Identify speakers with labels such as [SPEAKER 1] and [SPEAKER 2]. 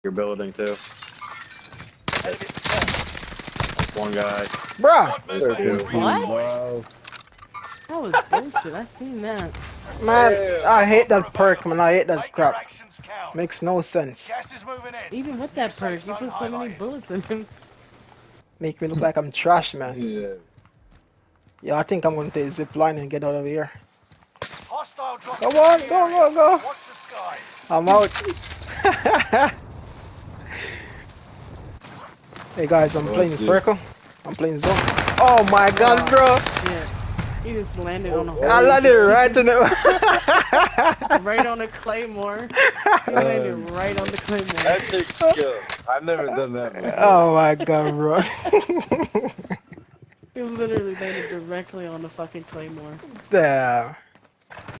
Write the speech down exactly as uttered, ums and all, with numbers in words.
[SPEAKER 1] You're building too. One guy.
[SPEAKER 2] Bruh!
[SPEAKER 1] There's two.
[SPEAKER 3] What?
[SPEAKER 1] Wow.
[SPEAKER 3] That was bullshit. I seen that.
[SPEAKER 2] Man, I hate that perk, man. I hate that crap. Makes no sense.
[SPEAKER 3] Even with that perk, you put so many bullets in him.
[SPEAKER 2] Make me look like I'm trash, man.
[SPEAKER 1] Yeah.
[SPEAKER 2] Yeah, I think I'm gonna take zip line and get out of here.
[SPEAKER 4] Hostile drop.
[SPEAKER 2] Come on, go, go, go.
[SPEAKER 4] Watch the sky.
[SPEAKER 2] I'm out. Hey guys, I'm
[SPEAKER 1] Oh,
[SPEAKER 2] playing
[SPEAKER 1] let's do-
[SPEAKER 2] circle. I'm playing zone. Oh my god, bro!
[SPEAKER 3] Yeah. He just landed on a hole.
[SPEAKER 2] I landed right in it.
[SPEAKER 3] Right on the claymore. He landed right on the claymore.
[SPEAKER 1] That takes skill. I've never done that before.
[SPEAKER 2] Oh my god, bro.
[SPEAKER 3] He literally landed directly on the fucking claymore.
[SPEAKER 2] Damn.